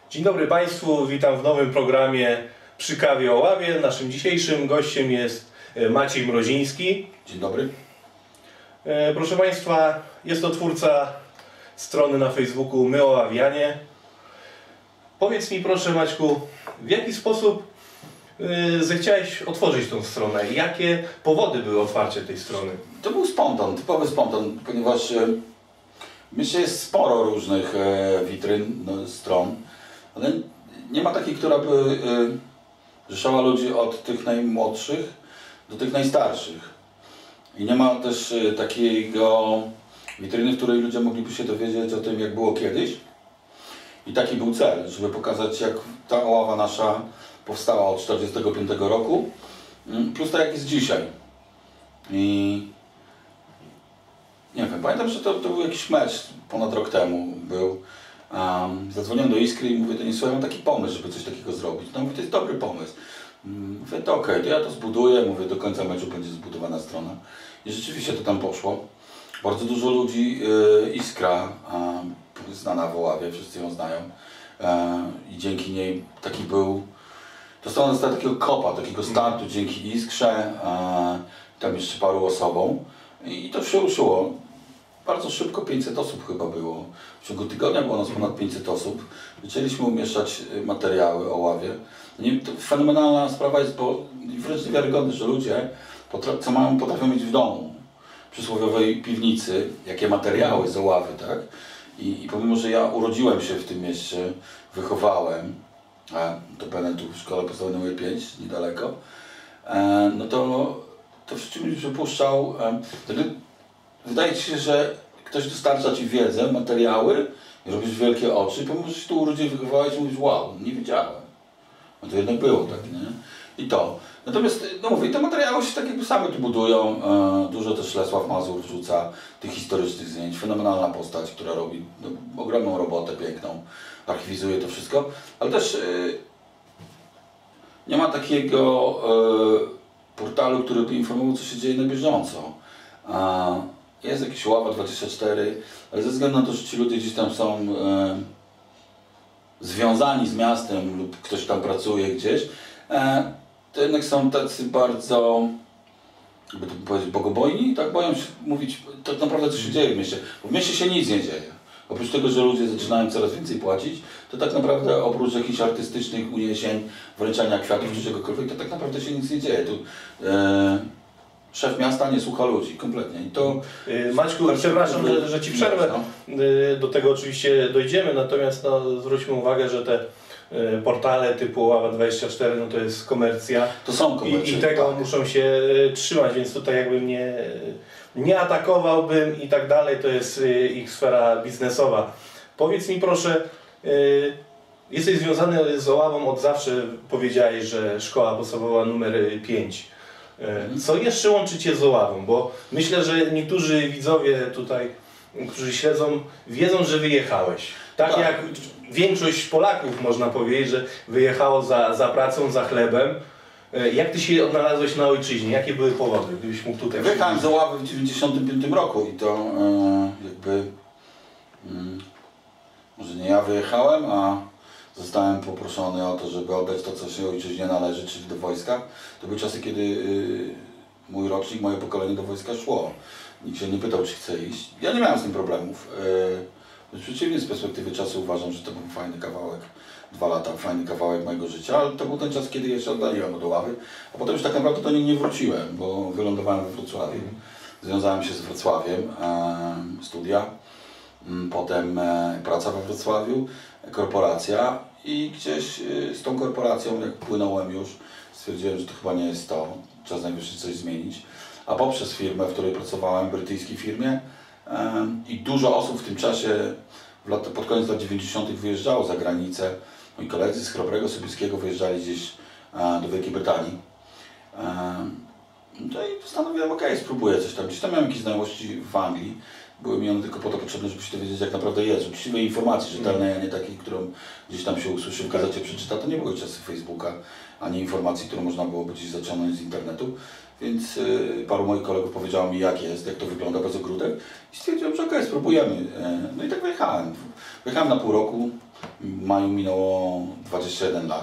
Dzień dobry Państwu, witam w nowym programie Przy kawie Oławie. Naszym dzisiejszym gościem jest Maciej Mroziński. Dzień dobry. Proszę Państwa, jest to twórca strony na Facebooku My Oławianie. Powiedz mi proszę Maćku, w jaki sposób zechciałeś otworzyć tą stronę? Jakie powody były otwarcia tej strony? To był spontan, typowy spontan, ponieważ myślę, jest sporo różnych witryn, stron, ale nie ma takiej, która by rzeszała ludzi od tych najmłodszych do tych najstarszych. I nie ma też takiego witryny, w której ludzie mogliby się dowiedzieć o tym, jak było kiedyś. I taki był cel, żeby pokazać, jak ta Oława nasza powstała od 1945 roku, plus tak jak jest dzisiaj. I nie wiem, pamiętam, że to był jakiś mecz ponad rok temu był. Zadzwoniłem do Iskry i mówię do niej, słuchaj, mam taki pomysł, żeby coś takiego zrobić. No mówię, to jest dobry pomysł. Mówię, to okej, to ja to zbuduję, mówię, do końca meczu będzie zbudowana strona. I rzeczywiście to tam poszło. Bardzo dużo ludzi, Iskra, znana w Oławie, wszyscy ją znają. I dzięki niej taki był, to strona dostała takiego kopa, takiego startu dzięki Iskrze, tam jeszcze paru osobom. I to się ruszyło. Bardzo szybko 500 osób chyba było. W ciągu tygodnia było nas ponad 500 osób. Zaczęliśmy umieszczać materiały o Oławie. To fenomenalna sprawa jest, bo wręcz niewiarygodne, że ludzie, co potrafią mieć w domu, przysłowiowej piwnicy, jakie materiały z Oławy, tak? I pomimo, że ja urodziłem się w tym mieście, wychowałem, to będę tu w szkole podstawowej nr 5, niedaleko, no to w czymś wypuszczał. Wydaje ci się, że ktoś dostarcza ci wiedzę, materiały i robisz wielkie oczy, pomimo, że się tu urodziłeś i wychowałeś i mówisz, wow, nie wiedziałem. No to jednak było tak, nie? I to. Natomiast, no mówię, te materiały się tak jakby same tu budują. Dużo też Lesław Mazur wrzuca tych historycznych zdjęć. Fenomenalna postać, która robi ogromną robotę, piękną. Archiwizuje to wszystko. Ale też nie ma takiego portalu, który by informował, co się dzieje na bieżąco. Jest jakiś Oława24, ale ze względu na to, że ci ludzie gdzieś tam są związani z miastem lub ktoś tam pracuje gdzieś, to jednak są tacy bardzo, jakby to powiedzieć, bogobojni, tak? Boją się mówić tak naprawdę, co się dzieje w mieście. Bo w mieście się nic nie dzieje. Oprócz tego, że ludzie zaczynają coraz więcej płacić, to tak naprawdę oprócz jakichś artystycznych uniesień, wręczania kwiatów czy czegokolwiek, to tak naprawdę się nic nie dzieje. Tu, szef miasta nie słucha ludzi, kompletnie. I to Maćku, przepraszam, że Ci przerwę. Do tego oczywiście dojdziemy, natomiast zwróćmy uwagę, że te portale typu Oława24, no to jest komercja. To są komercje. I tego muszą się trzymać, więc tutaj jakby nie atakowałbym i tak dalej, to jest ich sfera biznesowa. Powiedz mi proszę, jesteś związany z Oławą od zawsze, powiedziałeś, że szkoła podstawowa numer 5. Co jeszcze łączy Cię z Oławą? Bo myślę, że niektórzy widzowie tutaj, którzy śledzą, wiedzą, że wyjechałeś. Tak jak większość Polaków, można powiedzieć, że wyjechało za pracą, za chlebem. Jak Ty się odnalazłeś na ojczyźnie? Jakie były powody? Gdybyś mógł tutaj... Wyjechałem z Oławy w 1995 roku i to jakby... może nie ja wyjechałem, a zostałem poproszony o to, żeby oddać to, co się ojczyźnie należy, czyli do wojska. To były czasy, kiedy mój rocznik, moje pokolenie do wojska szło. Nikt się nie pytał, czy chce iść. Ja nie miałem z tym problemów. Przeciwnie, z perspektywy czasu uważam, że to był fajny kawałek, 2 lata, fajny kawałek mojego życia, ale to był ten czas, kiedy ja się oddaliłem od Oławy, a potem już tak naprawdę do niej nie wróciłem, bo wylądowałem we Wrocławiu. Związałem się z Wrocławiem, studia, potem praca we Wrocławiu, korporacja i gdzieś z tą korporacją, jak płynąłem już, stwierdziłem, że to chyba nie jest to, czas najwyższy coś zmienić. A poprzez firmę, w której pracowałem, brytyjskiej firmie, i dużo osób w tym czasie, pod koniec lat 90. wyjeżdżało za granicę. Moi koledzy z Chrobrego Sobieskiego wyjeżdżali gdzieś do Wielkiej Brytanii. No i postanowiłem, ok, spróbuję coś tam. Gdzieś tam miałem jakieś znajomości w Anglii. Były mi one tylko po to potrzebne, żeby się dowiedzieć, jak naprawdę jest. Uczciwej informacji rzetelnej, a nie takiej, którą gdzieś tam się usłyszy w gazecie, przeczyta. To nie były czasy Facebooka, ani informacji, które można było gdzieś zaciągnąć z internetu. Więc paru moich kolegów powiedziało mi, jak jest, jak to wygląda bez ogródek. I stwierdziłem, że okej, spróbujemy. No i tak wyjechałem. Wyjechałem na pół roku. W maju minęło 21 lat.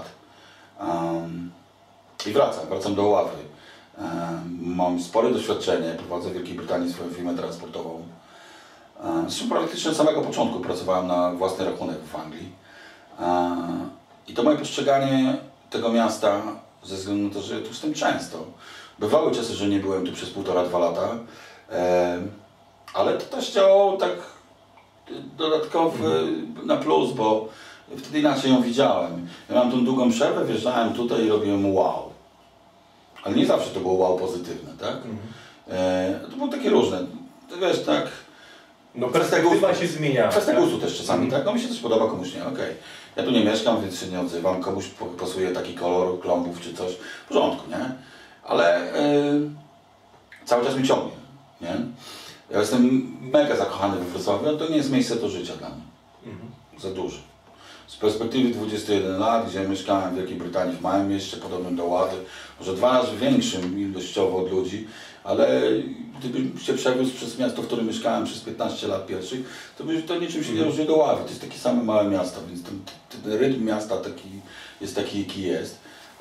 I wracam do Oławy. Mam spore doświadczenie, prowadzę w Wielkiej Brytanii swoją firmę transportową. Zresztą praktycznie od samego początku pracowałem na własny rachunek w Anglii. I to moje postrzeganie tego miasta, ze względu na to, że tu jestem często. Bywały czasy, że nie byłem tu przez 1,5–2 lata, ale to też działało tak dodatkowy na plus, bo wtedy inaczej ją widziałem. Ja miałem tą długą przerwę, wjeżdżałem tutaj i robiłem wow. Ale nie zawsze to było wow pozytywne, tak? To było takie różne. Wiesz, tak. No perspektywa się zmienia. Kwestia gustu też czasami, tak? No mi się coś podoba, komuś nie, okej. Ja tu nie mieszkam, więc się nie odzywam, komuś pasuje taki kolor klombów czy coś, w porządku, nie? Ale cały czas mi ciągnie, nie? Ja jestem mega zakochany we Wrocławiu, ale to nie jest miejsce do życia dla mnie. Za dużo. Z perspektywy 21 lat, gdzie mieszkałem w Wielkiej Brytanii, w małym mieście podobnym do Oławy, może 2 razy większym ilościowo od ludzi, ale gdybym się przewiózł przez miasto, w którym mieszkałem przez 15 lat pierwszych, to niczym się nie różni do Oławy. To jest takie same małe miasto, więc ten rytm miasta jest taki, jaki jest.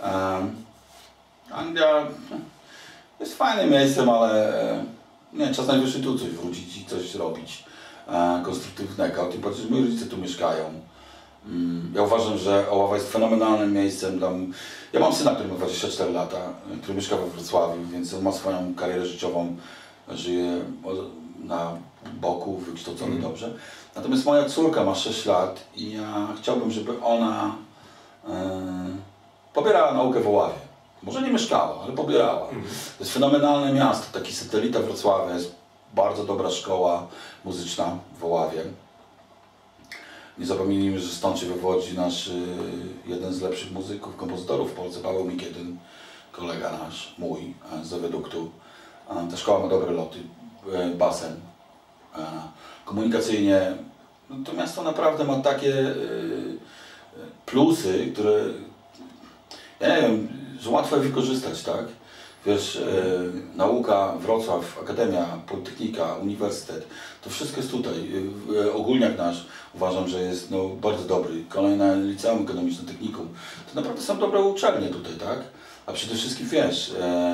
Anglia jest fajnym miejscem, ale nie, czas najwyższy tu coś wrócić i coś robić konstruktywnego. Tym bardziej, że moi rodzice tu mieszkają. Ja uważam, że Oława jest fenomenalnym miejscem. Ja mam syna, który ma 24 lata, który mieszka we Wrocławiu, więc on ma swoją karierę życiową, żyje na boku, wykształcony dobrze. Natomiast moja córka ma 6 lat i ja chciałbym, żeby ona pobierała naukę w Oławie. Może nie mieszkała, ale pobierała. To jest fenomenalne miasto, taki satelita Wrocławia, jest bardzo dobra szkoła muzyczna w Oławie. Nie zapomnijmy, że stąd się wywodzi nasz jeden z lepszych muzyków, kompozytorów w Polsce, Paweł Mikiedyn, kolega nasz, mój, z Zaweduktu. Ta szkoła ma dobre loty, basen. Komunikacyjnie no to miasto naprawdę ma takie plusy, które ja nie wiem, że łatwo je wykorzystać, tak? Wiesz, nauka, Wrocław, Akademia, Politechnika, Uniwersytet, to wszystko jest tutaj. Ogólniak nasz uważam, że jest no, bardzo dobry. Kolejne liceum ekonomiczne, technikum. To naprawdę są dobre uczelnie tutaj, tak? A przede wszystkim wiesz,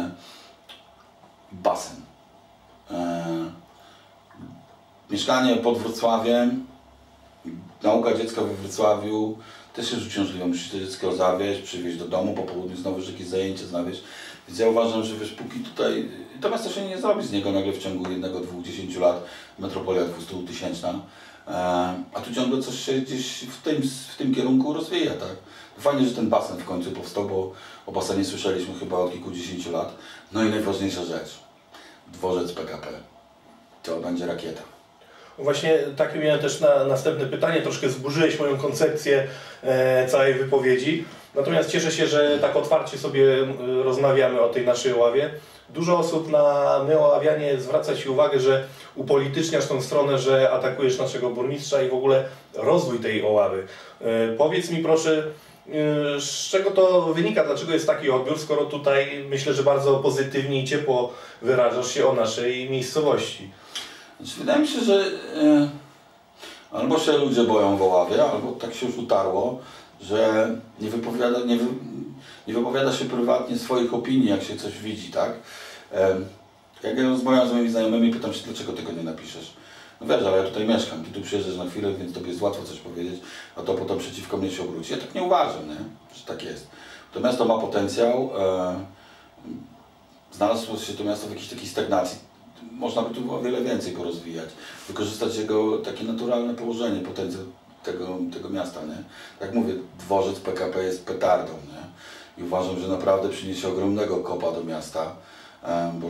basen. Mieszkanie pod Wrocławiem, nauka dziecka we Wrocławiu też jest uciążliwa. Musisz to dziecko zawieźć, przywieźć do domu, po południu znowu jakieś zajęcia znaleźć. Więc ja uważam, że wiesz, póki tutaj, to miasto się nie zrobi z niego nagle w ciągu 1–10 lat, metropolia 200-tysięczna, a tu ciągle coś się gdzieś w tym kierunku rozwija, tak? Fajnie, że ten basen w końcu powstał, bo o basenie słyszeliśmy chyba od kilkudziesięciu lat. No i najważniejsza rzecz, dworzec PKP, to będzie rakieta. Właśnie takie miałem też następne pytanie, troszkę zburzyłeś moją koncepcję całej wypowiedzi. Natomiast cieszę się, że tak otwarcie sobie rozmawiamy o tej naszej Oławie. Dużo osób na My Oławianie zwraca Ci uwagę, że upolityczniasz tą stronę, że atakujesz naszego burmistrza i w ogóle rozwój tej Oławy. Powiedz mi proszę, z czego to wynika, dlaczego jest taki odbiór, skoro tutaj myślę, że bardzo pozytywnie i ciepło wyrażasz się o naszej miejscowości. Znaczy, wydaje mi się, że albo się ludzie boją w Oławie, albo tak się już utarło, że nie wypowiada się prywatnie swoich opinii, jak się coś widzi, tak? Jak ja rozmawiam z moimi znajomymi, pytam się, dlaczego tego nie napiszesz. No wiesz, ale ja tutaj mieszkam, ty tu przyjeżdżasz na chwilę, więc tobie jest łatwo coś powiedzieć, a to potem przeciwko mnie się obróci. Ja tak nie uważam, nie? Że tak jest. To miasto ma potencjał, znalazło się to miasto w jakiejś takiej stagnacji. Można by tu o wiele więcej porozwijać, wykorzystać jego takie naturalne położenie, potencjał tego miasta, nie? Jak mówię, dworzec PKP jest petardą, nie? I uważam, że naprawdę przyniesie ogromnego kopa do miasta, bo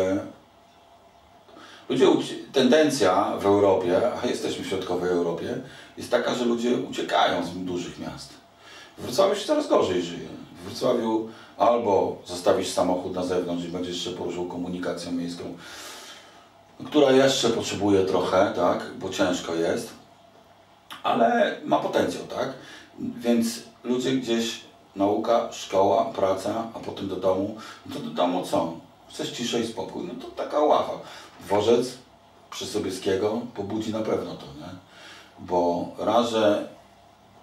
tendencja w Europie, a jesteśmy w środkowej Europie, jest taka, że ludzie uciekają z dużych miast. W Wrocławiu się coraz gorzej żyje. W Wrocławiu albo zostawisz samochód na zewnątrz i będziesz się poruszał komunikacją miejską, która jeszcze potrzebuje trochę, tak, bo ciężko jest, ale ma potencjał, tak? Więc ludzie gdzieś, nauka, szkoła, praca, a potem do domu. No to do domu co? Chcesz ciszę i spokój? No to taka Oława. Dworzec przy Sobieskiego pobudzi na pewno to, nie? Bo raz, że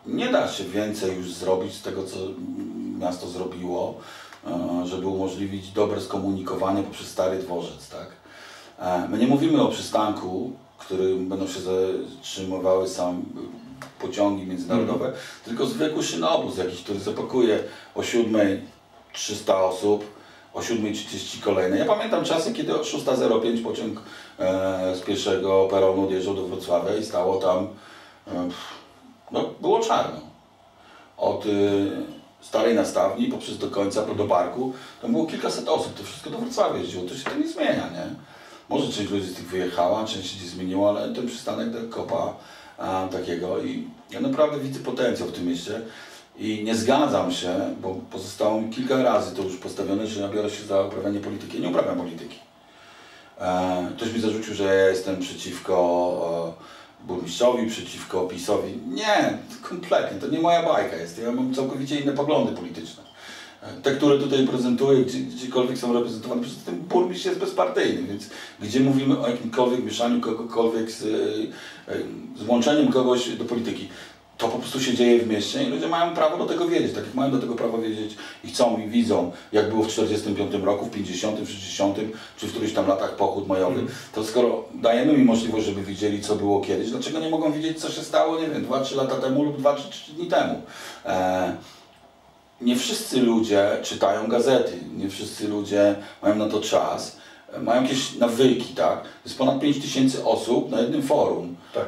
nie da się więcej już zrobić z tego, co miasto zrobiło, żeby umożliwić dobre skomunikowanie poprzez Stary Dworzec, tak? My nie mówimy o przystanku, w którym będą się zatrzymywały sam pociągi międzynarodowe, tylko zwykły szynobus jakiś, który zapakuje o 7:00 300 osób, o 7:30 kolejne. Ja pamiętam czasy, kiedy o 6:05 pociąg z pierwszego peronu odjeżdżał do Wrocławia i stało tam, no było czarno. Od starej nastawni poprzez do końca, do parku, tam było kilkaset osób, to wszystko do Wrocławia jeździło, to się to nie zmienia, nie? Może część ludzi z tych wyjechała, część się zmieniła, ale ten przystanek do kopa takiego i ja naprawdę widzę potencjał w tym mieście i nie zgadzam się, bo pozostało mi kilka razy to już postawione, że ja biorę się za uprawianie polityki. Ja nie uprawiam polityki. Ktoś mi zarzucił, że ja jestem przeciwko burmistrzowi, przeciwko PiS-owi. Nie, kompletnie, to nie moja bajka jest. Ja mam całkowicie inne poglądy polityczne. Te, które tutaj prezentuję, gdziekolwiek są reprezentowane, przecież ten burmistrz jest bezpartyjny, więc gdzie mówimy o jakimkolwiek mieszaniu kogokolwiek z włączeniem kogoś do polityki, to po prostu się dzieje w mieście i ludzie mają prawo do tego wiedzieć, tak jak mają do tego prawo wiedzieć i chcą i widzą, jak było w 45 roku, w 50, 60 czy w którychś tam latach pochód majowy, to skoro dajemy im możliwość, żeby widzieli, co było kiedyś, dlaczego nie mogą widzieć, co się stało, nie wiem, 2-3 lata temu lub 2-3 dni temu. Nie wszyscy ludzie czytają gazety, nie wszyscy ludzie mają na to czas, mają jakieś nawyki, tak? Jest ponad 5000 osób na jednym forum. Tak.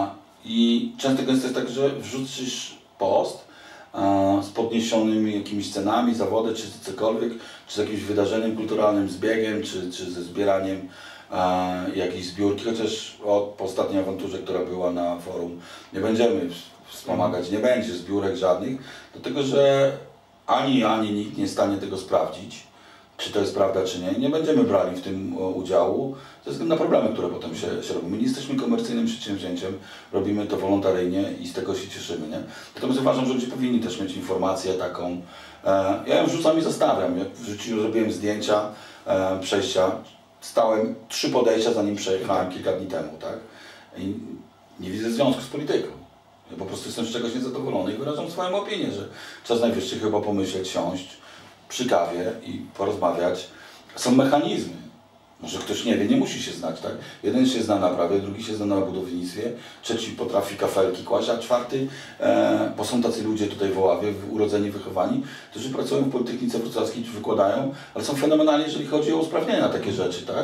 I często jest tak, że wrzucisz post z podniesionymi jakimiś cenami, zawody, czy cokolwiek, czy z jakimś wydarzeniem kulturalnym, zbiegiem, czy ze zbieraniem jakiejś zbiórki, chociaż po ostatniej awanturze, która była na forum, nie będziemy wspomagać, nie będzie zbiórek żadnych, dlatego że ani nikt nie jest w stanie tego sprawdzić, czy to jest prawda, czy nie. Nie będziemy brali w tym udziału ze względu na problemy, które potem się robią. My nie jesteśmy komercyjnym przedsięwzięciem, robimy to wolontaryjnie i z tego się cieszymy, nie? Natomiast uważam, że ludzie powinni też mieć informację taką. Ja ją wrzucam i zostawiam. Jak w życiu zrobiłem zdjęcia przejścia, stałem 3 podejścia, zanim przejechałem kilka dni temu, tak? I nie widzę związku z polityką. Ja po prostu jestem z czegoś niezadowolony i wyrażam swoją opinię, że czas najwyższy chyba pomyśleć, siąść przy kawie i porozmawiać. Są mechanizmy. Może ktoś nie wie, nie musi się znać, tak? Jeden się zna na prawie, drugi się zna na budownictwie, trzeci potrafi kafelki kłaść, a czwarty, bo są tacy ludzie tutaj w Oławie, urodzeni, wychowani, którzy pracują w Politechnice Wrocławskiej, czy wykładają, ale są fenomenalni, jeżeli chodzi o usprawnienia takie rzeczy, tak?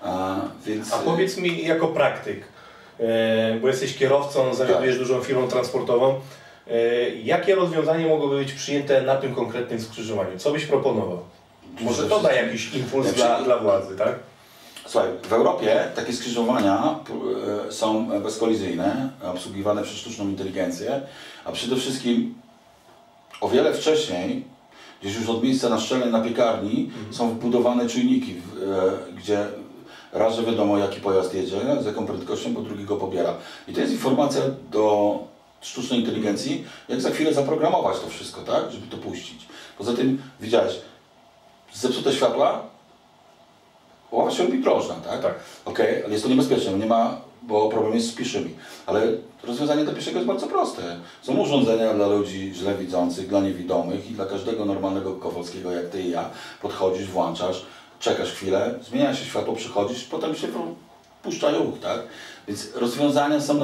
A powiedz mi jako praktyk, bo jesteś kierowcą, zawiadujesz dużą firmą transportową, jakie rozwiązanie mogłoby być przyjęte na tym konkretnym skrzyżowaniu? Co byś proponował? Może to da jakiś impuls dla władzy, tak? Słuchaj, w Europie takie skrzyżowania są bezkolizyjne, obsługiwane przez sztuczną inteligencję, a przede wszystkim o wiele wcześniej, gdzieś już od miejsca naszczelnej na piekarni, są wbudowane czujniki, gdzie raz, że wiadomo, jaki pojazd jedzie, z jaką prędkością, bo drugi go pobiera. I to jest informacja do sztucznej inteligencji, jak za chwilę zaprogramować to wszystko, tak, żeby to puścić. Poza tym, widziałeś, zepsute światła, ława się robi groźna, tak? Tak. Okej, ale jest to niebezpieczne, nie ma, bo problem jest z pieszymi. Ale rozwiązanie dla pieszego jest bardzo proste. Są urządzenia dla ludzi źle widzących, dla niewidomych i dla każdego normalnego Kowalskiego, jak ty i ja. Podchodzisz, włączasz, czekasz chwilę, zmienia się światło, przychodzisz, potem się puszcza ruch, tak? Więc rozwiązania są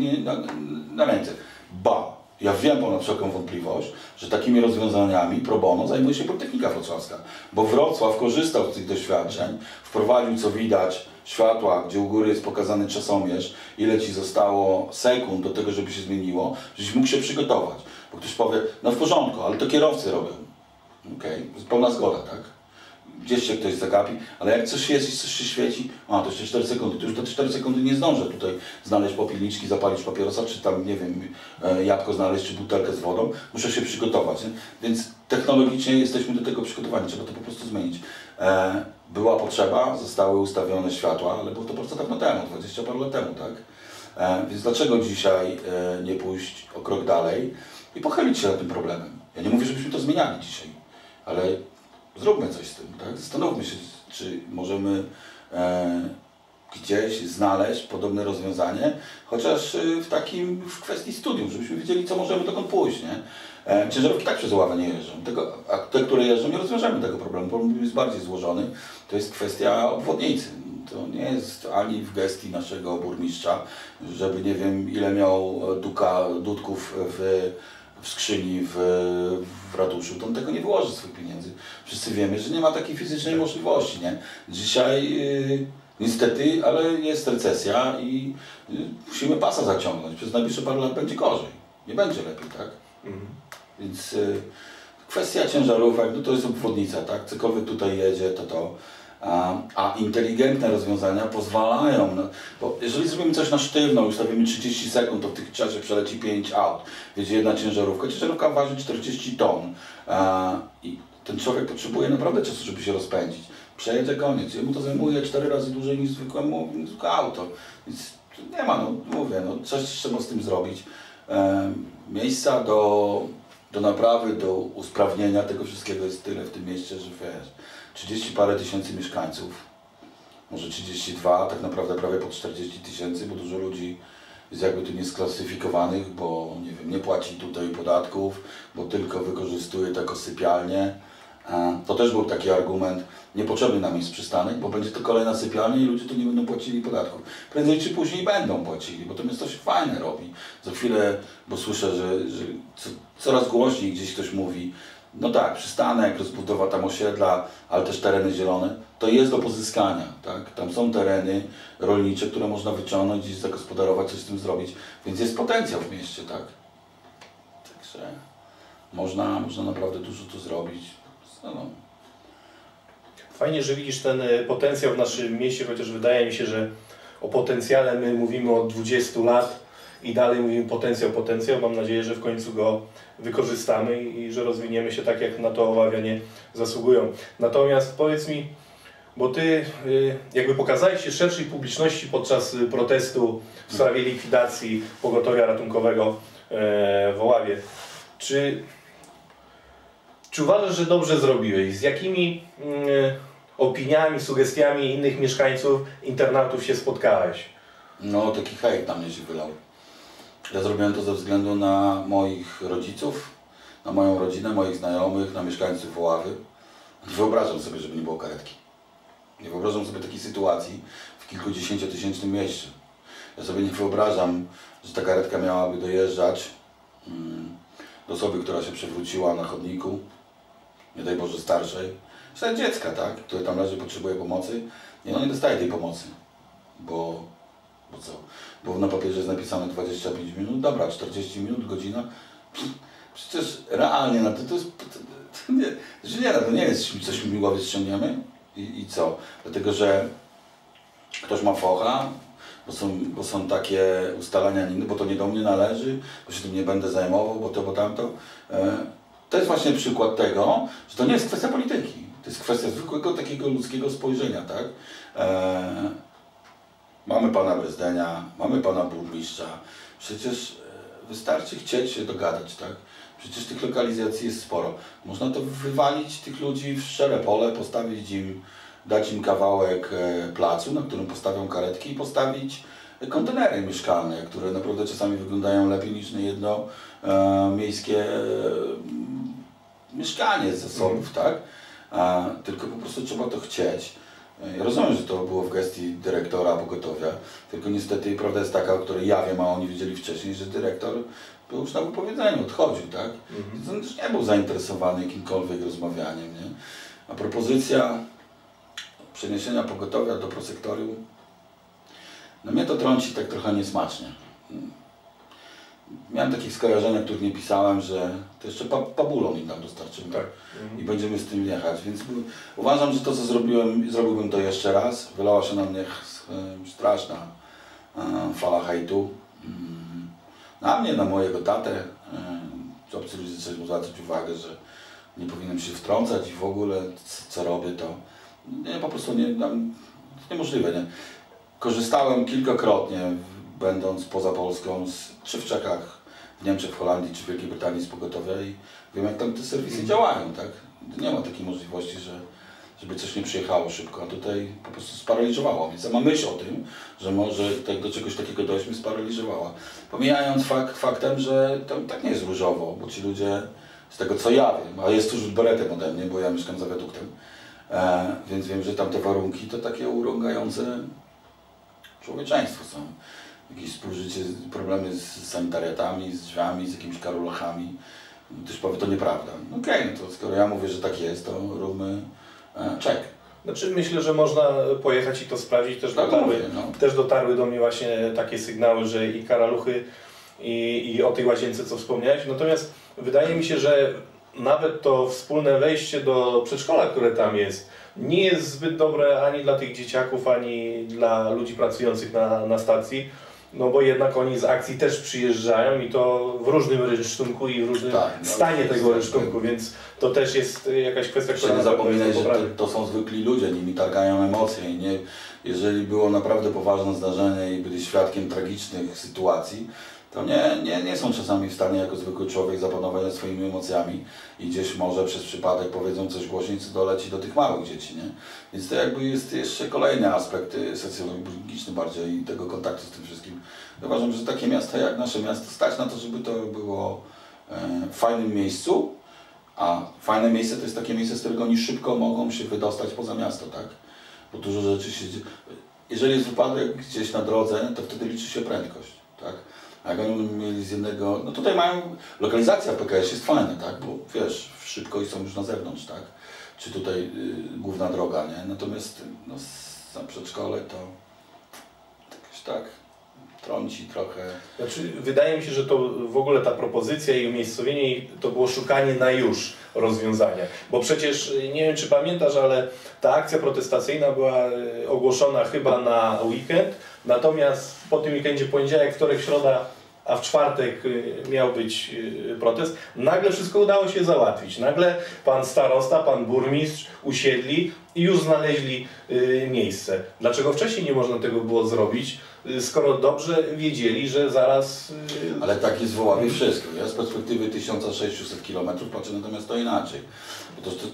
na ręce. Ja wiem ponad wszelką wątpliwość, że takimi rozwiązaniami pro bono zajmuje się Politechnika Wrocławska, bo Wrocław korzystał z tych doświadczeń, wprowadził, co widać, światła, gdzie u góry jest pokazany czasomierz, ile ci zostało sekund do tego, żeby się zmieniło, żebyś mógł się przygotować. Bo ktoś powie, no w porządku, ale to kierowcy robią. Okej, pełna zgoda, tak? Gdzieś się ktoś zagapi, ale jak coś jest i coś się świeci, to jeszcze 4 sekundy, to już te 4 sekundy nie zdążę tutaj znaleźć popielniczki, zapalić papierosa, czy tam, nie wiem, jabłko znaleźć, czy butelkę z wodą, muszę się przygotować, nie? Więc technologicznie jesteśmy do tego przygotowani, trzeba to po prostu zmienić. Była potrzeba, zostały ustawione światła, ale było to bardzo dawno temu, 20 parę lat temu, tak? Więc dlaczego dzisiaj nie pójść o krok dalej i pochylić się nad tym problemem? Ja nie mówię, żebyśmy to zmieniali dzisiaj, ale zróbmy coś z tym, tak? Zastanówmy się, czy możemy gdzieś znaleźć podobne rozwiązanie, chociaż w kwestii studium, żebyśmy wiedzieli, co możemy dokąd pójść, nie? Ciężarówki tak przez ławę nie jeżdżą, a te, które jeżdżą, nie rozwiążemy tego problemu. Problem jest bardziej złożony, to jest kwestia obwodnicy. To nie jest ani w gestii naszego burmistrza, żeby nie wiem ile miał dudków w skrzyni w ratuszu, to on tego nie wyłoży swoich pieniędzy. Wszyscy wiemy, że nie ma takiej fizycznej możliwości, nie? Dzisiaj niestety, ale jest recesja i musimy pasa zaciągnąć. Przez najbliższe parę lat będzie gorzej. Nie będzie lepiej, tak? Więc kwestia ciężarówek, no to jest obwodnica, tak? Cokolwiek tutaj jedzie, to. A inteligentne rozwiązania pozwalają, bo jeżeli zrobimy coś na sztywno, ustawimy 30 sekund, to w tych czasie przeleci 5 aut. Wiecie, jedna ciężarówka waży 40 ton i ten człowiek potrzebuje naprawdę czasu, żeby się rozpędzić. Przejedzie, koniec. Jemu to zajmuje 4 razy dłużej niż zwykłe auto. Więc nie ma, no mówię, no coś trzeba z tym zrobić. Miejsca do naprawy, do usprawnienia tego wszystkiego jest tyle w tym mieście, że wiesz, 30 parę tysięcy mieszkańców, może 32, tak naprawdę prawie po 40 tysięcy, bo dużo ludzi jest jakby tu niesklasyfikowanych, bo nie wiem, nie płaci tutaj podatków, bo tylko wykorzystuje to jako sypialnię. To też był taki argument, niepotrzebny nam jest przystanek, bo będzie to kolejna sypialnia i ludzie tu nie będą płacili podatków. Prędzej czy później będą płacili, bo to miasto się fajne robi. Za chwilę, bo słyszę, że coraz głośniej gdzieś ktoś mówi, no tak, przystanek, rozbudowa tam osiedla, ale też tereny zielone, to jest do pozyskania, tak? Tam są tereny rolnicze, które można wyciągnąć i zagospodarować, coś z tym zrobić, więc jest potencjał w mieście, tak? Także można naprawdę dużo tu zrobić. No. Fajnie, że widzisz ten potencjał w naszym mieście, chociaż wydaje mi się, że o potencjale my mówimy od 20 lat i dalej mówimy potencjał. Mam nadzieję, że w końcu go wykorzystamy i że rozwiniemy się tak, jak na to Oławianie zasługują. Natomiast powiedz mi, bo Ty jakby pokazałeś się szerszej publiczności podczas protestu w sprawie likwidacji pogotowia ratunkowego w Oławie. Czy uważasz, że dobrze zrobiłeś? Z jakimi opiniami, sugestiami innych mieszkańców, internautów się spotkałeś? No, taki hejt na mnie się wylał. Ja zrobiłem to ze względu na moich rodziców, na moją rodzinę, moich znajomych, na mieszkańców Oławy. Nie wyobrażam sobie, żeby nie było karetki. Nie wyobrażam sobie takiej sytuacji w kilkudziesięciotysięcznym mieście. Ja sobie nie wyobrażam, że ta karetka miałaby dojeżdżać do osoby, która się przewróciła na chodniku, nie daj Boże starszej, czy dziecka, tak, które tam leży, potrzebuje pomocy. Nie dostaje tej pomocy, bo co? Bo na papierze jest napisane 25 minut, dobra, 40 minut, godzina. Przecież realnie na to jest... To nie jest coś mi głowy ściągniemy i co? Dlatego, że ktoś ma focha, bo są takie ustalania, bo to nie do mnie należy, bo się tym nie będę zajmował, bo to, bo tamto. To jest właśnie przykład tego, że to nie jest kwestia polityki. To jest kwestia zwykłego takiego ludzkiego spojrzenia, tak? Mamy pana Brezdenia, mamy pana burmistrza. Przecież wystarczy chcieć się dogadać, tak? Przecież tych lokalizacji jest sporo. Można to wywalić tych ludzi w szczere pole, dać im kawałek placu, na którym postawią karetki i postawić kontenery mieszkalne, które naprawdę czasami wyglądają lepiej niż niejedno miejskie mieszkanie z zasobów, tak? Tylko po prostu trzeba to chcieć. Ja rozumiem, że to było w gestii dyrektora pogotowia, tylko niestety prawda jest taka, o której ja wiem, a oni wiedzieli wcześniej, że dyrektor był już na wypowiedzeniu, odchodził, tak? Więc on też nie był zainteresowany jakimkolwiek rozmawianiem, nie? A propozycja przeniesienia pogotowia do prosektorium, no mnie to trąci tak trochę niesmacznie. Miałem takie skojarzenia, których nie pisałem, że to jeszcze pabulon im tam dostarczymy, tak. I będziemy z tym jechać, więc uważam, że to co zrobiłbym to jeszcze raz. Wylała się na mnie straszna fala hejtu. Na mnie, na mojego tatę. Obcy ludzie zaczęli zwracać uwagę, że nie powinienem się wtrącać i w ogóle co robię to nie, po prostu niemożliwe. Nie? Korzystałem kilkakrotnie, będąc poza Polską, czy w Czechach, w Niemczech, w Holandii, czy w Wielkiej Brytanii z pogotowia i wiem, jak tam te serwisy działają, tak? Nie ma takiej możliwości, że żeby coś nie przyjechało szybko, a tutaj po prostu sparaliżowało. Więc sama myśl o tym, że może do czegoś takiego dojść, mnie sparaliżowała. Pomijając faktem, że to tak nie jest różowo, bo ci ludzie, z tego co ja wiem, a jest tu rzut beretem ode mnie, bo ja mieszkam za wiaduktem, więc wiem, że tam te warunki to takie urągające człowieczeństwo są. Jakieś współżycie, problemy z sanitariatami, z drzwiami, z jakimiś karolachami. Ktoś powie, to nieprawda. Okej, no to skoro ja mówię, że tak jest, to róbmy check. Znaczy myślę, że można pojechać i to sprawdzić. Też dotarły do mnie właśnie takie sygnały, że i karaluchy, i o tej łazience, co wspomniałeś. Natomiast wydaje mi się, że nawet to wspólne wejście do przedszkola, które tam jest, nie jest zbyt dobre ani dla tych dzieciaków, ani dla ludzi pracujących na stacji. No bo jednak oni z akcji też przyjeżdżają i to w różnym rynsztunku i w różnym stanie tego rynsztunku, więc to też jest jakaś kwestia, która... Nie zapominaj, że to są zwykli ludzie, nimi targają emocje i nie, jeżeli było naprawdę poważne zdarzenie i byli świadkiem tragicznych sytuacji, to nie są czasami w stanie jako zwykły człowiek zapanować nad swoimi emocjami i gdzieś może przez przypadek powiedzą coś głośniej, co doleci do tych małych dzieci, nie? Więc to jakby jest jeszcze kolejny aspekt socjologiczny bardziej tego kontaktu z tym wszystkim. Uważam, że takie miasta jak nasze miasto stać na to, żeby to było w fajnym miejscu, a fajne miejsce to jest takie miejsce, z którego oni szybko mogą się wydostać poza miasto, tak? Bo dużo rzeczy się... Jeżeli jest wypadek gdzieś na drodze, to wtedy liczy się prędkość, tak? A jak oni mieli z jednego, no tutaj mają, lokalizacja PKS jest fajna, tak, bo wiesz, szybko i są już na zewnątrz, tak, czy tutaj główna droga, nie, natomiast no, za przedszkole to jakoś tak trąci trochę. Znaczy, wydaje mi się, że to w ogóle ta propozycja i umiejscowienie to było szukanie na już rozwiązania, bo przecież, nie wiem czy pamiętasz, ale ta akcja protestacyjna była ogłoszona chyba na weekend, natomiast po tym weekendzie poniedziałek, wtorek, środa, a w czwartek miał być protest, nagle wszystko udało się załatwić. Nagle pan starosta, pan burmistrz usiedli i już znaleźli miejsce. Dlaczego wcześniej nie można tego było zrobić, skoro dobrze wiedzieli, że zaraz... Ale tak jest w Woławie wszystko. Ja z perspektywy 1600 km patrzę natomiast to inaczej. Bo to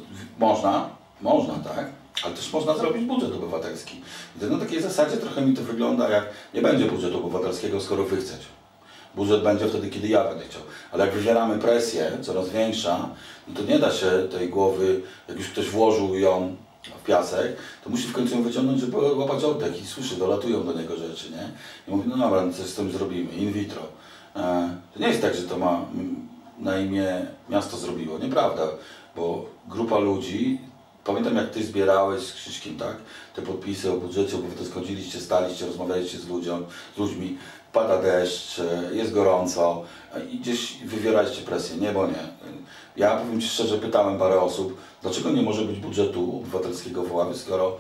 można, tak? Ale też można zrobić budżet obywatelski. I na takiej zasadzie trochę mi to wygląda jak nie będzie budżetu obywatelskiego, skoro wy chcecie. Budżet będzie wtedy, kiedy ja będę chciał. Ale jak wywieramy presję coraz większa, no to nie da się tej głowy, jak już ktoś włożył ją w piasek, to musi w końcu ją wyciągnąć, żeby łapać oddech i słyszy, dolatują do niego rzeczy, nie? I mówi, no dobra, no coś z tym zrobimy, in vitro. To nie jest tak, że to ma na imię miasto zrobiło, nieprawda, bo grupa ludzi, pamiętam jak ty zbierałeś z Krzyśkiem, tak? Te podpisy o budżecie obywatelskim, chodziliście, staliście, rozmawialiście z ludźmi, pada deszcz, jest gorąco i gdzieś wywieraliście presję, nie, bo nie. Ja powiem ci szczerze, pytałem parę osób, dlaczego nie może być budżetu obywatelskiego w Woławie, skoro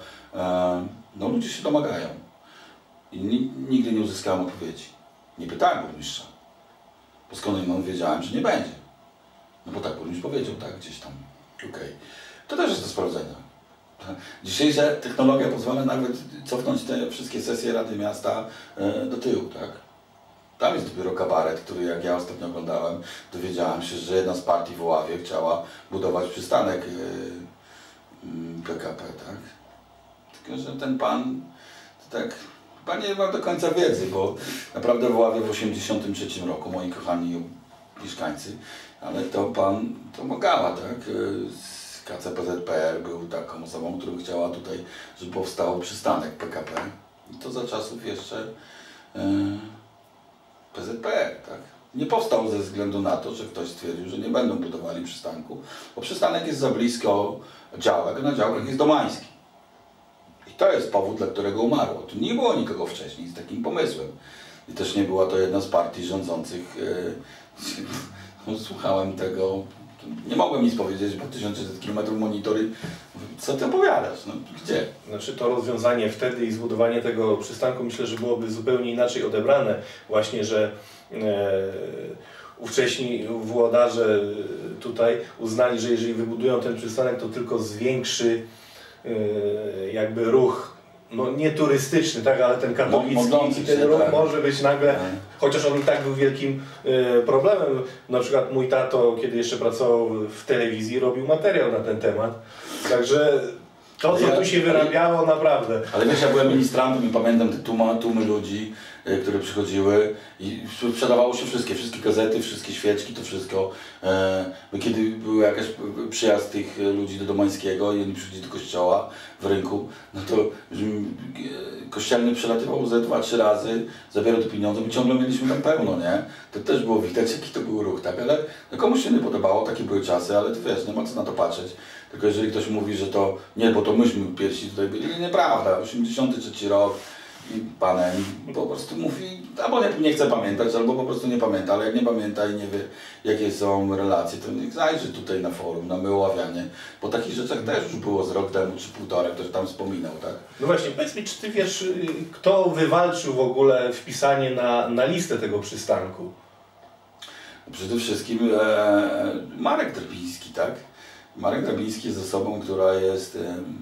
no, ludzie się domagają. I nigdy nie uzyskałem odpowiedzi. Nie pytałem burmistrza, bo skądinąd wiedziałem, że nie będzie. No bo tak burmistrz powiedział, tak, gdzieś tam, okej. To też jest do sprawdzenia. Dzisiejsza technologia pozwala nawet cofnąć te wszystkie sesje Rady Miasta do tyłu, tak? Tam jest dopiero kabaret, który jak ja ostatnio oglądałem, dowiedziałem się, że jedna z partii w Oławie chciała budować przystanek PKP, tak? Tylko, że ten pan tak chyba nie ma do końca wiedzy, bo naprawdę w Oławie w 1983 roku, moi kochani mieszkańcy, ale to pan pomagała, tak? KCPZPR był taką osobą, która chciała tutaj, żeby powstał przystanek PKP. I to za czasów jeszcze PZPR, tak? Nie powstał ze względu na to, że ktoś stwierdził, że nie będą budowali przystanku, bo przystanek jest za blisko działek, a na działkach jest Domański. I to jest powód, dla którego umarło. Tu nie było nikogo wcześniej z takim pomysłem. I też nie była to jedna z partii rządzących. Słuchałem tego. Nie mogłem nic powiedzieć, bo 1600 km monitory, co ty opowiadasz, no gdzie? Znaczy to rozwiązanie wtedy i zbudowanie tego przystanku myślę, że byłoby zupełnie inaczej odebrane. Właśnie, że ówcześni włodarze tutaj uznali, że jeżeli wybudują ten przystanek, to tylko zwiększy jakby ruch, no nie turystyczny, tak, ale ten katolicki i ten ruch może być nagle, chociaż on i tak był wielkim problemem. Na przykład mój tato, kiedy jeszcze pracował w telewizji, robił materiał na ten temat. Także To, co tu się wyrabiało, naprawdę. Ale wiesz, ja byłem ministrantem i pamiętam te tłumy ludzi, które przychodziły i sprzedawało się wszystkie gazety, wszystkie świeczki, to wszystko. Kiedy był jakiś przyjazd tych ludzi do Domańskiego i oni przychodzili do kościoła w rynku, no to kościelny przelatywał ze 2-3 razy, zabierał te pieniądze, my ciągle mieliśmy tam pełno, nie? To też było widać, jaki to był ruch, tak? Ale no, komuś się nie podobało, takie były czasy, ale to wiesz, nie ma co na to patrzeć. Tylko jeżeli ktoś mówi, że to nie, bo to myśmy pierwsi tutaj byli, nieprawda, 83 rok i panem po prostu mówi, albo nie chce pamiętać, albo po prostu nie pamięta, ale jak nie pamięta i nie wie, jakie są relacje, to niech zajrzy tutaj na forum, na Myławianie, bo takich rzeczach też już było z rok temu czy półtora, ktoś tam wspominał, tak? No właśnie, powiedz mi, czy ty wiesz, kto wywalczył w ogóle wpisanie na listę tego przystanku? Przede wszystkim Marek Drbiński, tak? Marek Drbiński jest osobą, która jest...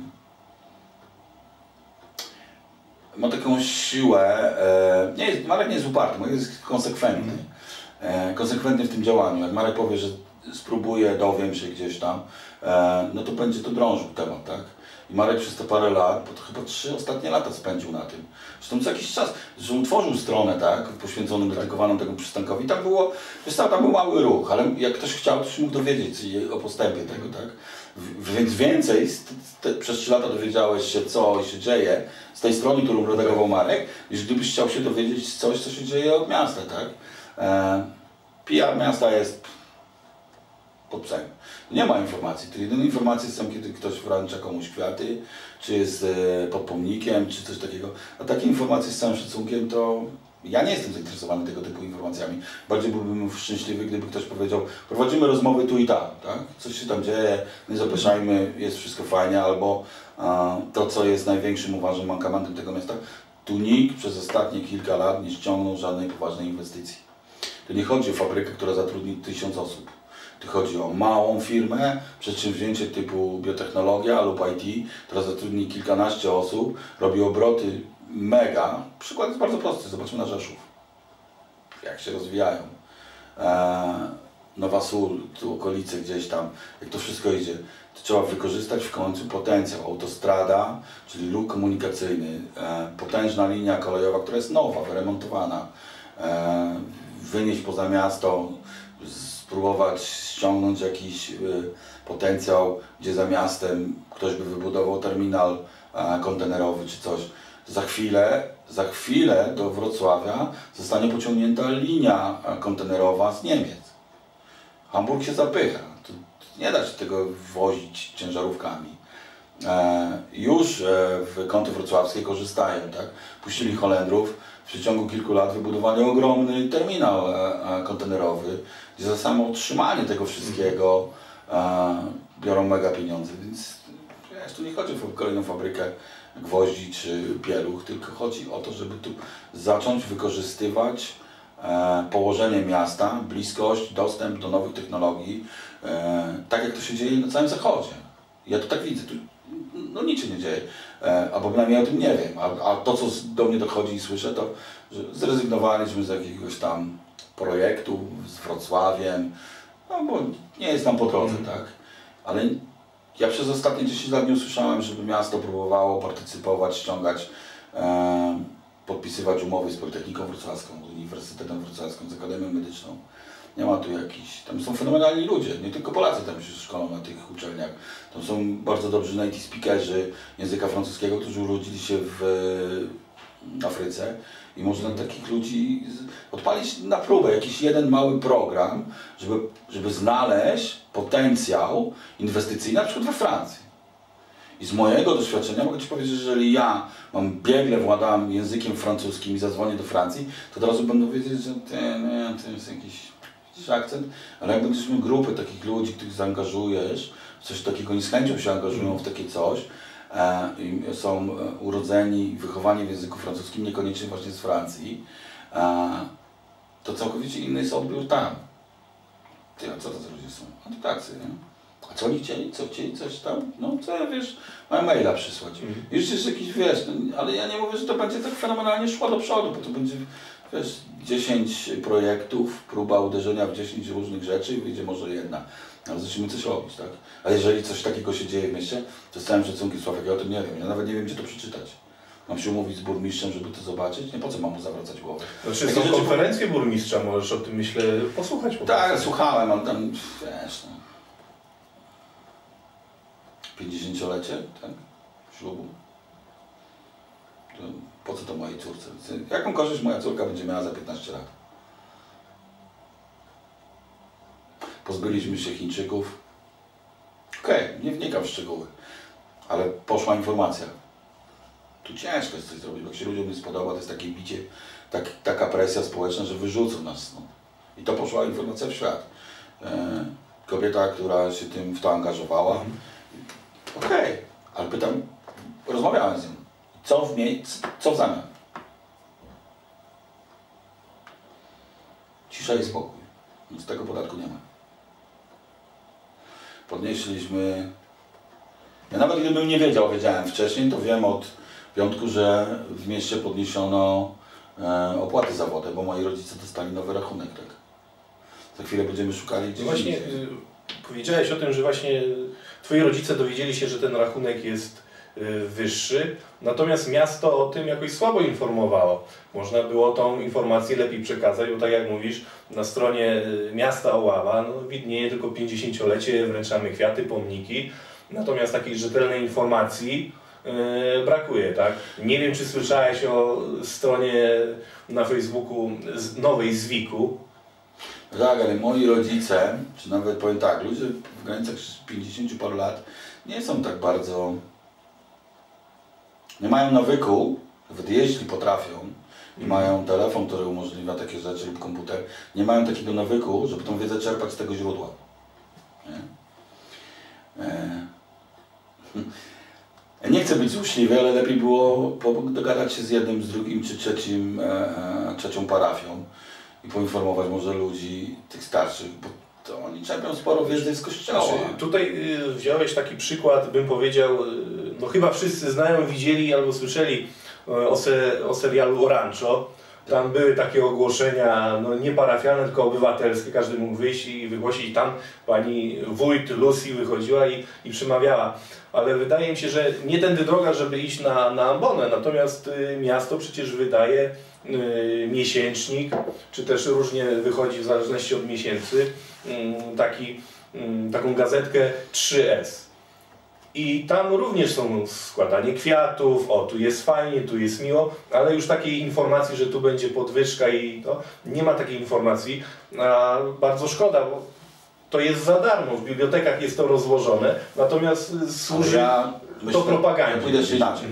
ma taką siłę, Marek nie jest uparty, Marek jest konsekwentny. Konsekwentny w tym działaniu. Jak Marek powie, że spróbuje, dowiem się gdzieś tam, no to będzie to drążył temat, tak? I Marek przez te parę lat, bo to chyba 3 ostatnie lata spędził na tym. Zresztą co jakiś czas, że utworzył stronę, tak, poświęconą, dedykowaną temu przystankowi. Tam było, wiesz, tam był mały ruch, ale jak ktoś chciał, to się mógł dowiedzieć o postępie tego, tak? Więc więcej przez 3 lata dowiedziałeś się, co się dzieje z tej strony, którą redagował Marek, niż gdybyś chciał się dowiedzieć coś, co się dzieje od miasta, tak? PR miasta jest pod psem. Nie ma informacji. To jedyne informacje są, kiedy ktoś wręcza komuś kwiaty, czy jest pod pomnikiem, czy coś takiego. A takie informacje z całym szacunkiem to ja nie jestem zainteresowany tego typu informacjami. Bardziej byłbym szczęśliwy, gdyby ktoś powiedział, prowadzimy rozmowy tu i tam, tak? Coś się tam dzieje, nie zapraszajmy, jest wszystko fajnie, albo to, co jest największym, uważam, mankamentem tego miasta, tu nikt przez ostatnie kilka lat nie ściągnął żadnej poważnej inwestycji. To nie chodzi o fabrykę, która zatrudni 1000 osób. Tu chodzi o małą firmę, przedsięwzięcie typu biotechnologia lub IT, która zatrudni kilkanaście osób, robi obroty mega. Przykład jest bardzo prosty, zobaczmy na Rzeszów. Jak się rozwijają. Nowa Sól, tu okolice gdzieś tam, jak to wszystko idzie, to trzeba wykorzystać w końcu potencjał. Autostrada, czyli ruch komunikacyjny, potężna linia kolejowa, która jest nowa, wyremontowana, wynieść poza miasto, spróbować ściągnąć jakiś potencjał, gdzie za miastem ktoś by wybudował terminal kontenerowy czy coś. Za chwilę do Wrocławia zostanie pociągnięta linia kontenerowa z Niemiec. Hamburg się zapycha. Nie da się tego wozić ciężarówkami. Już w Kąty Wrocławskie korzystają, tak? Puścili Holendrów, w przeciągu kilku lat wybudowali ogromny terminal kontenerowy, gdzie za samo utrzymanie tego wszystkiego biorą mega pieniądze, więc tu nie chodzi o kolejną fabrykę gwoździ czy pieluch, tylko chodzi o to, żeby tu zacząć wykorzystywać położenie miasta, bliskość, dostęp do nowych technologii, tak jak to się dzieje na całym zachodzie. Ja to tak widzę, tu no nic się nie dzieje, albo bynajmniej o tym nie wiem, a to co do mnie dochodzi i słyszę, to że zrezygnowaliśmy z jakiegoś tam projektu z Wrocławiem, no bo nie jest nam po drodze, tak? Ale ja przez ostatnie 10 lat nie usłyszałem, żeby miasto próbowało partycypować, ściągać, podpisywać umowy z Politechniką Wrocławską, z Uniwersytetem Wrocławskim, z Akademią Medyczną. Nie ma tu jakichś, tam są fenomenalni ludzie, nie tylko Polacy tam się szkolą na tych uczelniach. Tam są bardzo dobrzy native speakerzy języka francuskiego, którzy urodzili się w Afryce i można takich ludzi odpalić na próbę, jakiś jeden mały program, żeby znaleźć potencjał inwestycyjny, na przykład we Francji. I z mojego doświadczenia mogę Ci powiedzieć, że jeżeli ja biegle władam językiem francuskim i zadzwonię do Francji, to od razu będą wiedzieć, że to jest jakiś akcent, ale jak będziesz miał grupę takich ludzi, których zaangażujesz w coś takiego, nie z chęcią się angażują w takie coś, i są urodzeni, wychowani w języku francuskim, niekoniecznie właśnie z Francji, to całkowicie inny jest odbiór tam. A co to za ludzie są? A to tacy, nie? A co oni chcieli? Co chcieli? Coś tam? No co, wiesz, mają maila przysłać. Już jest jakiś, wiesz, no, ale ja nie mówię, że to będzie tak fenomenalnie szło do przodu, bo to będzie wiesz, 10 projektów, próba uderzenia w 10 różnych rzeczy i wyjdzie może jedna. Ale zaczniemy coś robić, tak? A jeżeli coś takiego się dzieje w mieście, to z całym szacunkiem, Sławek, ja o tym nie wiem. Ja nawet nie wiem, gdzie to przeczytać. Mam się umówić z burmistrzem, żeby to zobaczyć? Nie, po co mam mu zawracać głowę? Znaczy są konferencje burmistrza, możesz o tym, myślę, posłuchać. Tak, słuchałem, ale tam, wiesz, no. 50-lecie, tak? Ślubu. To po co to mojej córce? Jaką korzyść moja córka będzie miała za 15 lat? Pozbyliśmy się Chińczyków. Okej, nie wnikam w szczegóły, ale poszła informacja. Tu ciężko jest coś zrobić, bo jak się ludziom nie spodoba, to jest takie bicie, taka presja społeczna, że wyrzucą nas stąd. I to poszła informacja w świat. Kobieta, która się w to angażowała. Okej, ale pytam, rozmawiałem z nią. Co w zamian? Cisza i spokój. Nic tego podatku nie ma. Podnieśliśmy... Ja nawet gdybym nie wiedział, wiedziałem wcześniej, to wiem od piątku, że w mieście podniesiono opłaty za wodę, bo moi rodzice dostali nowy rachunek, tak? Za chwilę będziemy szukali gdzieś. No właśnie powiedziałeś o tym, że właśnie twoi rodzice dowiedzieli się, że ten rachunek jest wyższy, natomiast miasto o tym jakoś słabo informowało. Można było tą informację lepiej przekazać, bo tak jak mówisz, na stronie miasta Oława widnieje tylko 50-lecie, wręczamy kwiaty, pomniki, natomiast takiej rzetelnej informacji brakuje, tak? Nie wiem, czy słyszałeś o stronie na Facebooku nowej Zwiku. Tak, ale moi rodzice, czy nawet powiem tak, ludzie w granicach 50 paru lat nie są tak bardzo... Nie mają nawyku, nawet jeśli potrafią i mają telefon, który umożliwia takie rzeczy lub komputer, nie mają takiego nawyku, żeby tą wiedzę czerpać z tego źródła. Nie? Nie chcę być złośliwy, ale lepiej było dogadać się z jednym, z drugim czy trzecią parafią i poinformować może ludzi, tych starszych, bo to oni czerpią sporo wiedzy z kościoła. Znaczy, tutaj wziąłeś taki przykład, bym powiedział, no chyba wszyscy znają, widzieli albo słyszeli o serialu Rancho. Tam były takie ogłoszenia, no nie parafialne, tylko obywatelskie, każdy mógł wyjść i wygłosić. I tam pani wójt Lucy wychodziła i przemawiała. Ale wydaje mi się, że nie tędy droga, żeby iść na ambonę, natomiast miasto przecież wydaje miesięcznik, czy też różnie wychodzi w zależności od miesięcy, taką gazetkę 3S. I tam również są składanie kwiatów, o tu jest fajnie, tu jest miło, ale już takiej informacji, że tu będzie podwyżka i to, nie ma takiej informacji, a bardzo szkoda, bo to jest za darmo, w bibliotekach jest to rozłożone, natomiast służy to propagandzie. Pójdę jeszcze inaczej.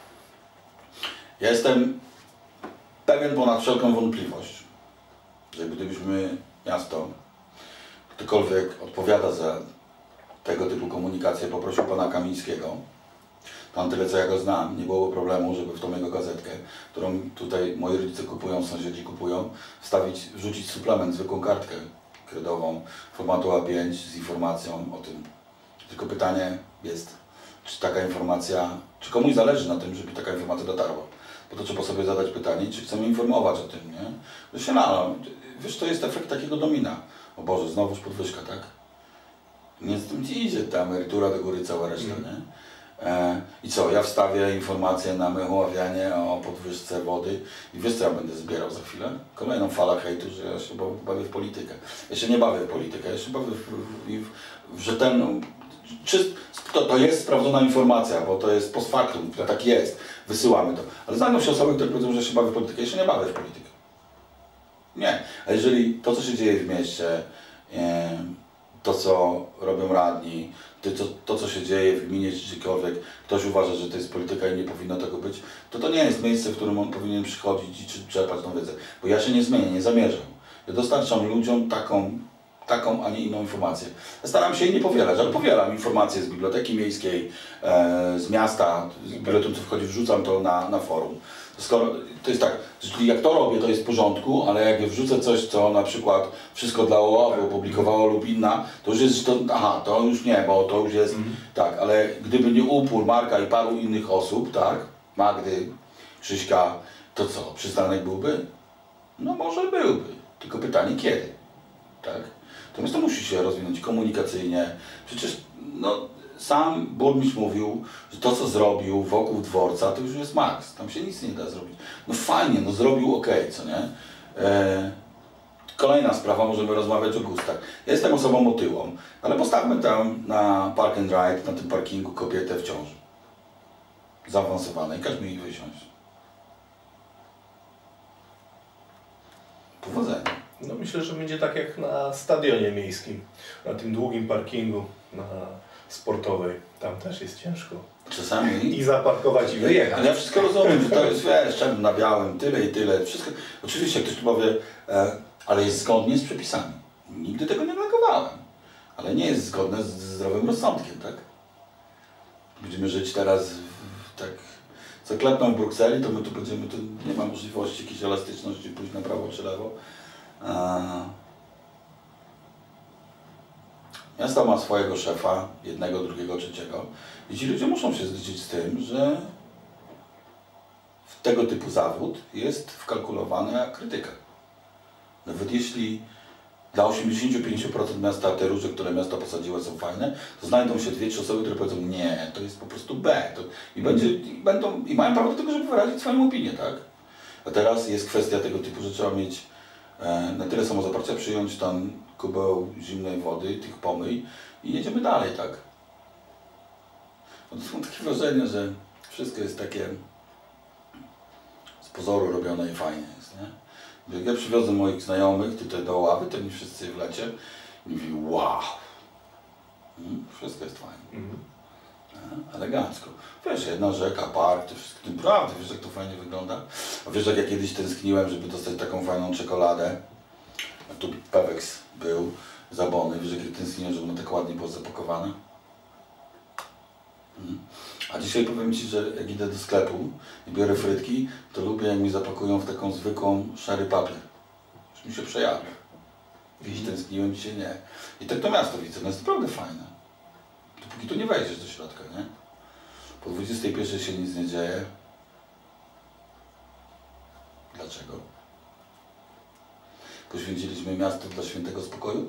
Ja jestem pewien ponad wszelką wątpliwość, że gdybyśmy miasto, ktokolwiek odpowiada za tego typu komunikację, poprosił pana Kamińskiego, to tyle co ja go znam, nie byłoby problemu, żeby w tą jego gazetkę, którą tutaj moi rodzice kupują, sąsiedzi kupują, wrzucić suplement, zwykłą kartkę kredytową formatu A5 z informacją o tym. Tylko pytanie jest, czy taka informacja, czy komuś zależy na tym, żeby taka informacja dotarła. Bo to trzeba sobie zadać pytanie, czy chcemy informować o tym, nie? Wiesz, to jest efekt takiego domina. O Boże, znowuż podwyżka, tak? Nie z tym ci idzie ta emerytura do góry, cała reszta, nie? I co, ja wstawię informację na Mychławianie o podwyżce wody i wiesz co ja będę zbierał za chwilę? Kolejną falę hejtu, że ja się bawię w politykę. Ja się nie bawię w politykę, ja się bawię w rzetelną... To jest sprawdzona informacja, bo to jest post factum, tak jest, wysyłamy to. Ale znajdą się osoby, które powiedzą, że się bawię w politykę, ja się nie bawię w politykę. Nie, a jeżeli to, co się dzieje w mieście, to, co robią radni, to, co się dzieje w gminie czy gdziekolwiek, ktoś uważa, że to jest polityka i nie powinno tego być, to nie jest miejsce, w którym on powinien przychodzić i czerpać tą wiedzę. Bo ja się nie zmienię, nie zamierzam. Ja dostarczam ludziom taką, a nie inną informację. Ja staram się jej nie powielać, ale powielam informacje z biblioteki miejskiej, z miasta, z biuletynu co wchodzi, wrzucam to na forum. Skoro, to jest tak, czyli jak to robię, to jest w porządku, ale jak wrzucę coś, co na przykład Wszystko dla Oławy opublikowało lub inna, to już jest, to już nie, bo to już jest, tak, ale gdyby nie upór Marka i paru innych osób, tak, Magdy, Krzyśka, to co, przystanek byłby? No może byłby, tylko pytanie kiedy, tak? Natomiast to musi się rozwinąć komunikacyjnie. Przecież no, sam burmistrz mówił, że to co zrobił wokół dworca to już jest maks, tam się nic nie da zrobić. No fajnie, no zrobił ok, co nie? Kolejna sprawa, możemy rozmawiać o gustach. Ja jestem osobą otyłą, ale postawmy tam na park and ride, na tym parkingu kobietę w ciąży. Zaawansowanej, każ mi ich wysiąść. Powodzenia. No myślę, że będzie tak jak na stadionie miejskim, na tym długim parkingu, na Sportowej. Tam też jest ciężko. Czasami. I zaparkować i wyjechać. Ale ja wszystko rozumiem, że to jest, wiesz, czemu na białym, tyle i tyle. Wszystko. Oczywiście ktoś tu powie, ale jest zgodnie z przepisami. Nigdy tego nie negowałem. Ale nie jest zgodne z zdrowym rozsądkiem, tak? Będziemy żyć teraz tak, co klepną w Brukseli, to my tu będziemy, tu nie ma możliwości jakiejś elastyczności, pójść na prawo czy lewo. Miasto ma swojego szefa, jednego, drugiego, trzeciego i ci ludzie muszą się zliczyć z tym, że w tego typu zawód jest wkalkulowana krytyka. Nawet jeśli dla 85% miasta te róże, które miasto posadziło są fajne, to znajdą się 2-3 osoby, które powiedzą nie, to jest po prostu B. I mają prawo do tego, żeby wyrazić swoją opinię, tak? A teraz jest kwestia tego typu, że trzeba mieć na tyle samozaparcia, przyjąć tam kubeł zimnej wody, tych pomyj i jedziemy dalej, tak? No to mam takie wrażenie, że wszystko jest takie z pozoru robione i fajnie jest, nie? Jak ja przywiozę moich znajomych tutaj do Oławy, to oni wszyscy w lecie i mówili wow, wszystko jest fajne, elegancko. Wiesz, jedna rzeka, park, to wszystko, naprawdę, wiesz jak to fajnie wygląda. A wiesz jak ja kiedyś tęskniłem, żeby dostać taką fajną czekoladę. A tu Pewex był, Zabony, wiesz jak ja tęskniłem, żeby ona tak ładnie była zapakowana. A dzisiaj powiem Ci, że jak idę do sklepu i biorę frytki, to lubię jak mi zapakują w taką zwykłą szary papier. Już mi się przejawia. Dziś tęskniłem, dzisiaj nie. I tak to miasto widzę, no jest naprawdę fajne. Dopóki tu nie wejdziesz do środka, nie? Po 21 się nic nie dzieje. Dlaczego? Poświęciliśmy miasto dla świętego spokoju?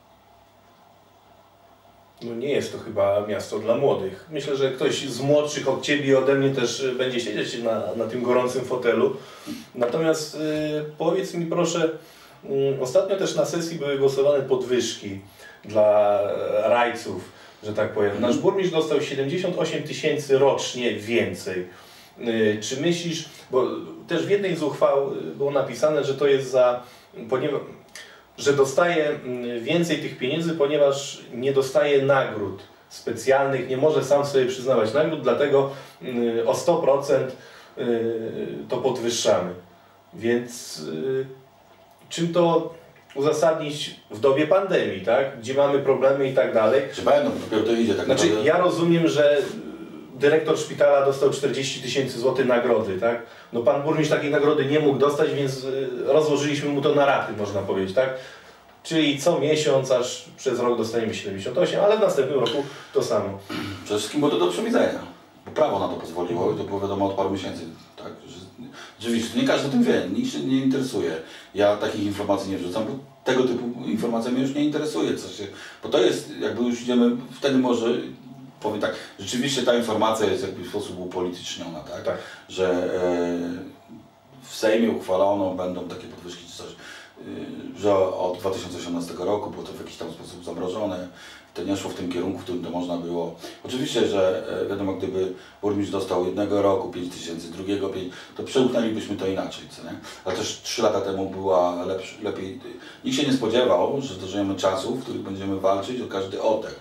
No nie jest to chyba miasto dla młodych. Myślę, że ktoś z młodszych od Ciebie i ode mnie też będzie siedzieć na tym gorącym fotelu. Natomiast powiedz mi proszę, ostatnio też na sesji były głosowane podwyżki dla rajców, że tak powiem. Nasz burmistrz dostał 78 000 rocznie więcej. Czy myślisz, bo też w jednej z uchwał było napisane, że to jest że dostaje więcej tych pieniędzy, ponieważ nie dostaje nagród specjalnych, nie może sam sobie przyznawać nagród, dlatego o 100% to podwyższamy. Więc czym to uzasadnić w dobie pandemii, tak? Gdzie mamy problemy i tak dalej? Czy będą, dopiero to idzie tak Znaczy, naprawdę. ja rozumiem, że dyrektor szpitala dostał 40 000 złotych nagrody, tak? No pan burmistrz takiej nagrody nie mógł dostać, więc rozłożyliśmy mu to na raty, można powiedzieć, tak? Czyli co miesiąc, aż przez rok dostaniemy 78, ale w następnym roku to samo. Przede wszystkim było to do przewidzenia, bo prawo na to pozwoliło i to było wiadomo od paru miesięcy, tak? Rzeczywiście, nie każdy o tym wie, nikt się nie interesuje. Ja takich informacji nie wrzucam, bo tego typu informacja mnie już nie interesuje, bo to jest, jakby już idziemy, wtedy może powiem tak, rzeczywiście ta informacja jest jakby w sposób upolityczniona, tak? Tak. Że w Sejmie uchwalono, będą takie podwyżki czy coś, że od 2018 roku było to w jakiś tam sposób zamrożone, to nie szło w tym kierunku, w którym to można było. Oczywiście, że wiadomo, gdyby burmistrz dostał jednego roku 5 000, drugiego 5, to przełknęlibyśmy to inaczej, co nie? Ale też 3 lata temu była lepiej. Nikt się nie spodziewał, że dożyjemy czasów, w których będziemy walczyć o każdy oddech.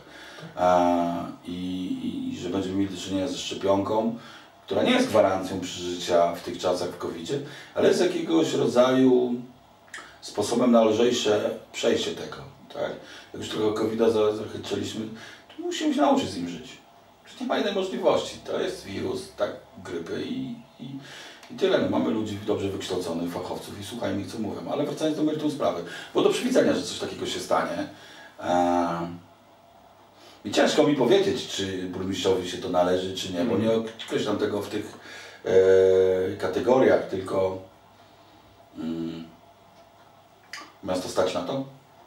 I że będziemy mieli do czynienia ze szczepionką, która nie jest gwarancją przeżycia w tych czasach w COVID-zie, ale jest jakiegoś rodzaju sposobem na lżejsze przejście tego. Tak? Jak już trochę COVID-a zachytrzyliśmy, to musimy się nauczyć z nim żyć. Przecież nie ma innej możliwości. To jest wirus, tak, grypy i tyle. No, mamy ludzi dobrze wykształconych, fachowców i słuchajmy ich, co mówią. Ale wracając do meritum sprawy, było do przewidzenia, że coś takiego się stanie. I ciężko mi powiedzieć, czy burmistrzowi się to należy, czy nie, bo nie określam tego w tych kategoriach, tylko Miasto stać na to?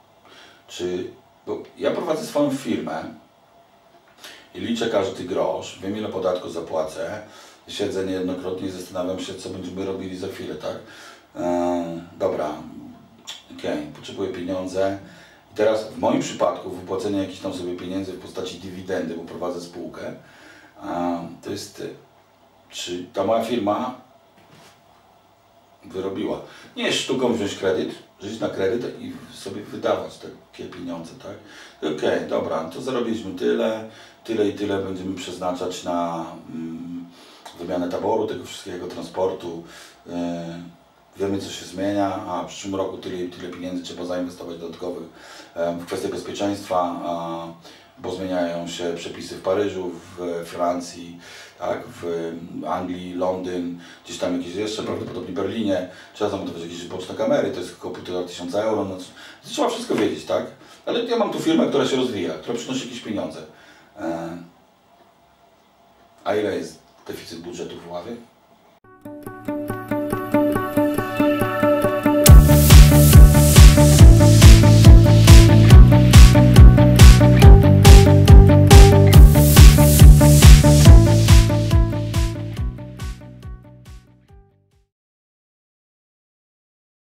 Bo ja prowadzę swoją firmę i liczę każdy grosz, wiem ile podatku zapłacę, siedzę niejednokrotnie i zastanawiam się, co będziemy robili za chwilę, tak? Dobra, okej, potrzebuję pieniądze. I teraz w moim przypadku wypłacenie jakichś tam sobie pieniędzy w postaci dywidendy, bo prowadzę spółkę, to jest, czy ta moja firma wyrobiła. Nie jest sztuką wziąć kredyt, żyć na kredyt i sobie wydawać takie pieniądze, tak? Okej, dobra, to zarobiliśmy tyle i tyle będziemy przeznaczać na wymianę taboru, tego wszystkiego, transportu. Wiemy, co się zmienia, a w przyszłym roku tyle i tyle pieniędzy trzeba zainwestować dodatkowych w kwestie bezpieczeństwa, bo zmieniają się przepisy w Paryżu, w Francji, tak, w Anglii, Londyn, gdzieś tam jakieś jeszcze, prawdopodobnie Berlinie. Trzeba zamontować jakieś boczne kamery, to jest około 1500 euro. No, to trzeba wszystko wiedzieć, tak? Ale ja mam tu firmę, która się rozwija, która przynosi jakieś pieniądze. A ile jest deficyt budżetu w Ławie?